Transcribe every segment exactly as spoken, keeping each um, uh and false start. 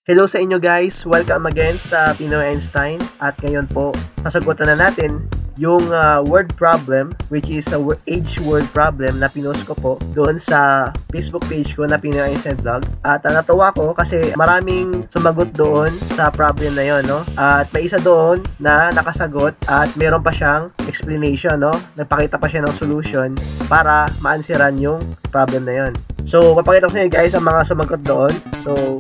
Hello sa inyo guys! Welcome again sa Pinoy Einstein at ngayon po, sasagutan na natin yung uh, word problem which is a age word problem na pinost ko po doon sa Facebook page ko na Pinoy Einstein Vlog. At uh, natuwa ko kasi maraming sumagot doon sa problem na yon, no? At may isa doon na nakasagot at meron pa siyang explanation, no? Nagpakita pa siya ng solution para ma-answeran yung problem na yon. So, papakita ko sa inyo guys ang mga sumagot doon. So,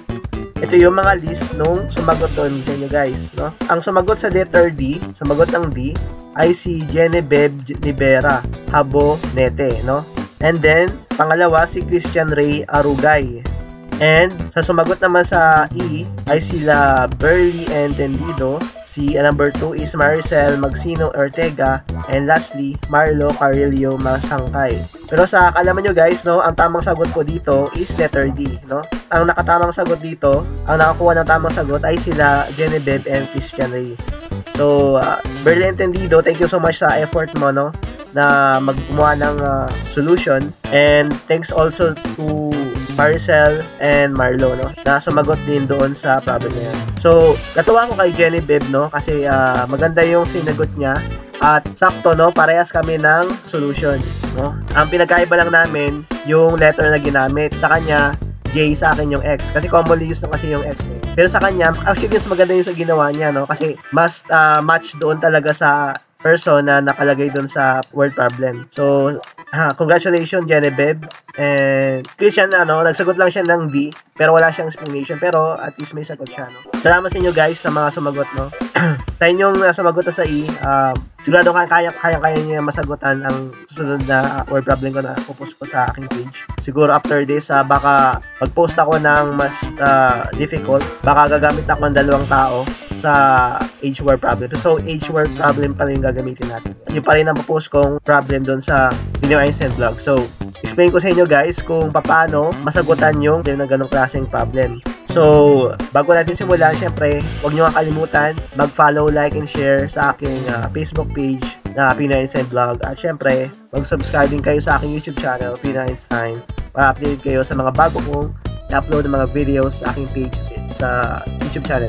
ito yung mga list nung sumagot doon sa inyo guys, no? Ang sumagot sa letter D, sumagot ng D, ay si Genevieve Libera Habonete, no? And then, pangalawa si Christian Ray Arugay. And sa sumagot naman sa E, ay sila Burley Entendido. Si uh, number two is Maricel Magsino Ortega, and lastly, Marlo Carillo Masangkay. Pero sa kalaman nyo guys, no, ang tamang sagot ko dito is letter D, no? Ang nakatamang sagot dito, ang nakakuha ng tamang sagot ay sila Genevieve and Christian Ray. So, uh, Burley Entendido, thank you so much sa effort mo, no, na maggumawa ng uh, solution. And thanks also to Maricel and Marlo, no, na sumagot din doon sa problem na yan. So, natuwa ko kay Genevieve, no, kasi uh, maganda yung sinagot niya at sakto, no, parehas kami ng solution, no. Ang pinagkaiba lang namin yung letter na ginamit. Sa kanya J, sa akin yung X, kasi commonly used na kasi yung X eh. Pero sa kanya, actually mas maganda yung sa ginawa niya, no, kasi mas uh, match doon talaga sa person na nakalagay doon sa word problem. So, ha, congratulations Genevieve. And Christian, ano, nagsagot lang siya ng D, pero wala siyang explanation, pero at least may sagot siya, no. Salamat sa inyo guys sa mga sumagot, no. Sa inyong uh, sumagot sa I, uh, sigurado kaya kaya kaya niya masagutan ang susunod na uh, word problem ko na pupost ko sa aking page. Siguro after this, uh, baka mag-post ako ng mas uh, difficult, baka gagamit ako ng dalawang tao sa age word problem. So, age word problem pa rin yung gagamitin natin. Yung pa rin ang post kong problem doon sa Pinoy Einstein Vlog. So, explain ko sa inyo guys kung paano masagutan yung ng ganong klaseng problem. So, bago natin simulan, syempre, huwag nyo kakalimutan mag-follow, like, and share sa aking uh, Facebook page na Pinoy Einstein Vlog. At syempre, mag-subscribe din kayo sa aking YouTube channel, Pinoy Einstein, para update kayo sa mga bago kong i-upload ng mga videos sa aking page sa YouTube channel.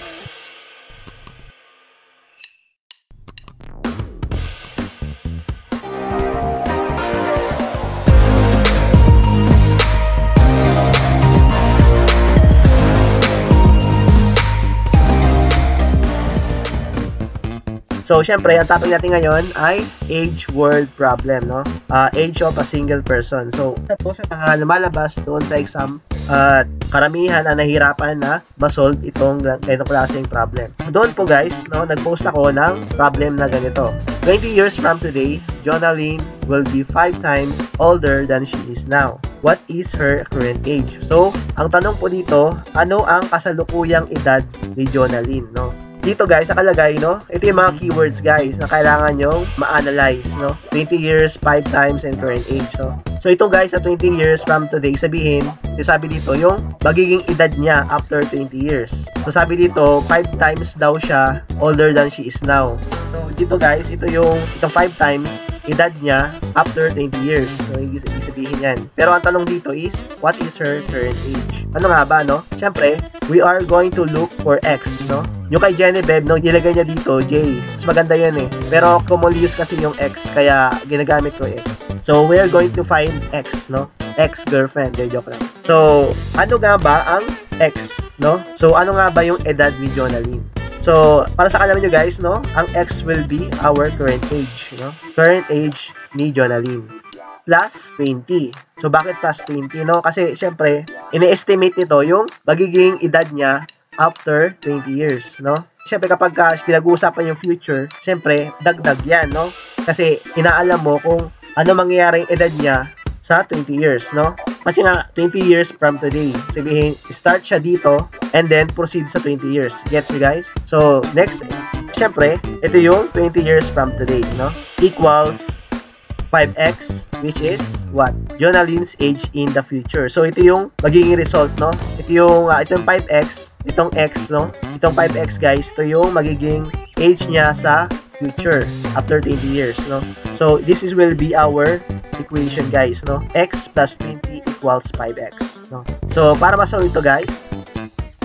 So, syempre, ang topic natin ngayon ay age word problem, no? Uh, age of a single person. So, ito sa mga lumalabas doon sa exam, at uh, karamihan ang nahihirapan na masolve itong ganitong klaseng problem. Doon po guys, no, nag-post ako ng problem na ganito. twenty years from today, Jonaline will be five times older than she is now. What is her current age? So, ang tanong po dito, ano ang kasalukuyang edad ni Jonaline, no? Dito guys, nakalagay, no? Ito yung mga keywords guys na kailangan nyo ma-analyze, no? twenty years, five times, and current age, no? So ito guys, sa twenty years from today, sabihin, sabi dito, yung magiging edad niya after twenty years. So sabi dito, five times daw siya older than she is now. So dito guys, ito yung, itong five times, edad niya after twenty years. So, ibig sabihin yan. Pero ang tanong dito is, what is her current age? Ano nga ba, no? Siyempre, we are going to look for X, no? Yung kay Genevieve, no, nilagay niya dito, J. Mas maganda yan eh. Pero commonly use kasi yung X, kaya ginagamit ko X. So, we are going to find X, no? Ex-girlfriend. Okay, joke lang. So, ano nga ba ang X, no? So, ano nga ba yung edad ni Jonaline? So, para sa kalaman nyo guys, no, ang X will be our current age, no? Current age ni Jonaline. Plus twenty. So, bakit plus twenty, no? Kasi, syempre, ini-estimate nito yung magiging edad niya after twenty years, no? Syempre, kapag uh, pinag-uusapan yung future, syempre, dagdag yan, no? Kasi, inaalam mo kung ano mangyayaring edad niya sa twenty years, no? Kasi nga, twenty years from today. Sabihin, start siya dito, and then proceed sa twenty years. Gets you guys? So, next, syempre, ito yung twenty years from today, no? Equals five x, which is what? Jonaline's age in the future. So, ito yung magiging result, no? Ito yung, uh, itong five x, itong x, no? Itong five x, guys, ito yung magiging age niya sa future after twenty years, no? So, this is will be our equation, guys, no? X plus twenty equals five x, no? So, para ma-solve ito, guys,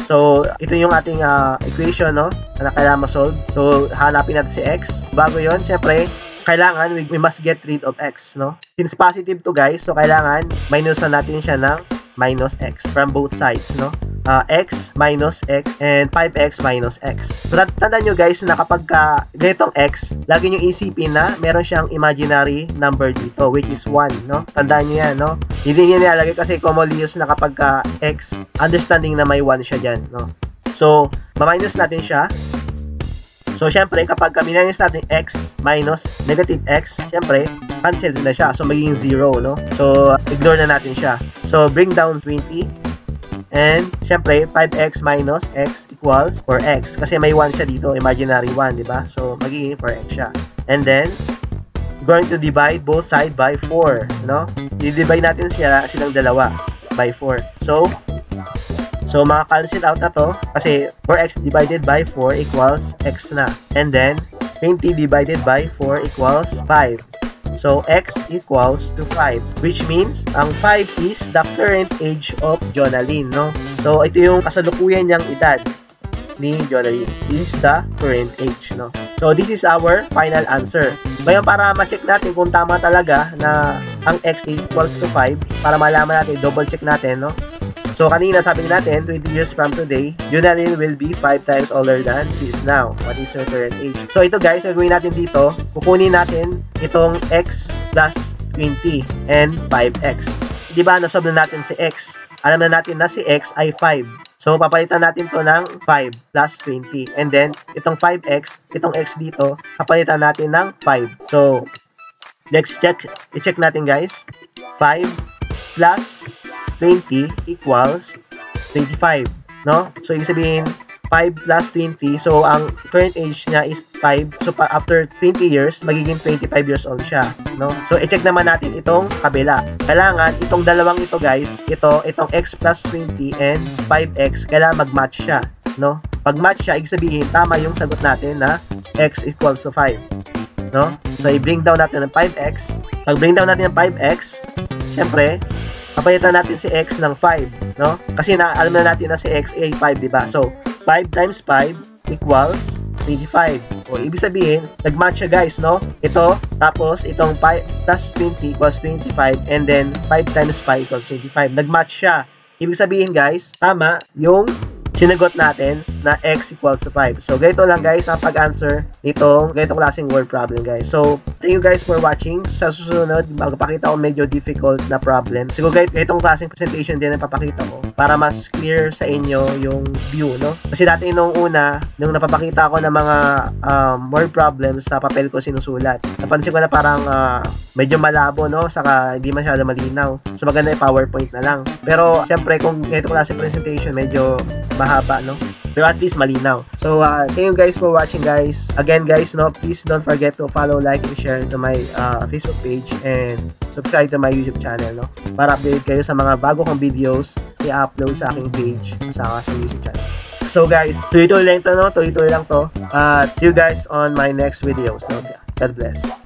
So, ito yung ating uh, equation, no, na kailangan ma-solve. So, hanapin natin si x. Bago yon, syempre, kailangan we, we must get rid of x, no. Since positive to guys, so kailangan minusan natin siya ng minus x from both sides, no. Uh, x minus x and five x minus x. So, tandaan nyo guys na kapag ka ganitong x, lagi nyo isipin na meron siyang imaginary number dito, which is one, no? Tandaan nyo yan, no? Hindi nyo nilalagay kasi commonly used na kapag ka x, understanding na may one siya dyan, no? So, ma-minus natin siya. So, syempre, kapag minus natin x minus negative x, syempre, cancel na siya. So, magiging zero, no? So, ignore na natin siya. So, bring down twenty. And, syempre, five x minus x equals four x. Kasi may one siya dito, imaginary one, di ba? So, magiging four x siya. And then, going to divide both side by four, no? I-divide natin sila, silang dalawa by four. So, so maka-cancel out na to kasi four x divided by four equals x na. And then, twenty divided by four equals five. So, x equals to five, which means, ang five is the current age of Jonalyn, no? So, ito yung kasalukuyan niyang edad ni Jonalyn. This is the current age, no? So, this is our final answer. Ngayon, para ma-check natin kung tama talaga na ang x equals to five, para malaman natin, double check natin, no? So, kanina sabi natin, twenty years from today, Jonalyn will be five times older than she is now. What is her current age? So, ito guys, gagawin natin dito, kukunin natin itong x plus twenty and five x. Diba, nasolve na natin si x. Alam na natin na si x ay five. So, papalitan natin to ng five plus twenty. And then, itong five x, itong x dito, papalitan natin ng five. So, let's check. I-check natin guys. five plus twenty equals twenty-five, no? So, ibig sabihin, five plus twenty. So, ang current age niya is five. So, pa after twenty years, magiging twenty-five years old siya, no? So, i-check naman natin itong kabila. Kailangan, itong dalawang ito, guys, ito, itong x plus twenty and five x, kailangan mag-match siya, no? Pag match siya, ibig sabihin, tama yung sagot natin na x equals to five, no? So, i-bring down natin ng five x. Pag bring down natin ng five x, syempre, papalitan natin si x ng five, no? Kasi na, alam na natin na si x ay five, diba? So, five times five equals twenty-five. O, ibig sabihin, nag-match siya guys, no? Ito, tapos itong five plus twenty equals twenty-five, and then five times five equals twenty-five. Nag-match siya. Ibig sabihin guys, tama yung sinagot natin na x equals to five. So, ganito lang guys ang pag-answer nitong ganitong klaseng word problem guys. So, thank you guys for watching. Sa susunod, magpapakita ko medyo difficult na problem. Siguro ganitong klaseng presentation din ang papakita ko para mas clear sa inyo yung view, no? Kasi dati nung una, nung napapakita ko ng mga um, word problems sa papel ko sinusulat, napansin ko na parang uh, medyo malabo, no? Saka hindi masyado malinaw. So, maganda yung PowerPoint na lang. Pero, syempre, kung ganitong klaseng presentation, medyo mahaba, no? Pero at least malinaw. So, uh, thank you guys for watching, guys. Again, guys, no, please don't forget to follow, like, and share to my uh, Facebook page and subscribe to my YouTube channel, no? Para update kayo sa mga bago kong videos i-upload sa aking page sa sa YouTube channel. So, guys, tuloy-tuloy lang to, no? Tuloy-tuloy lang to. Uh, see you guys on my next videos, no? God bless.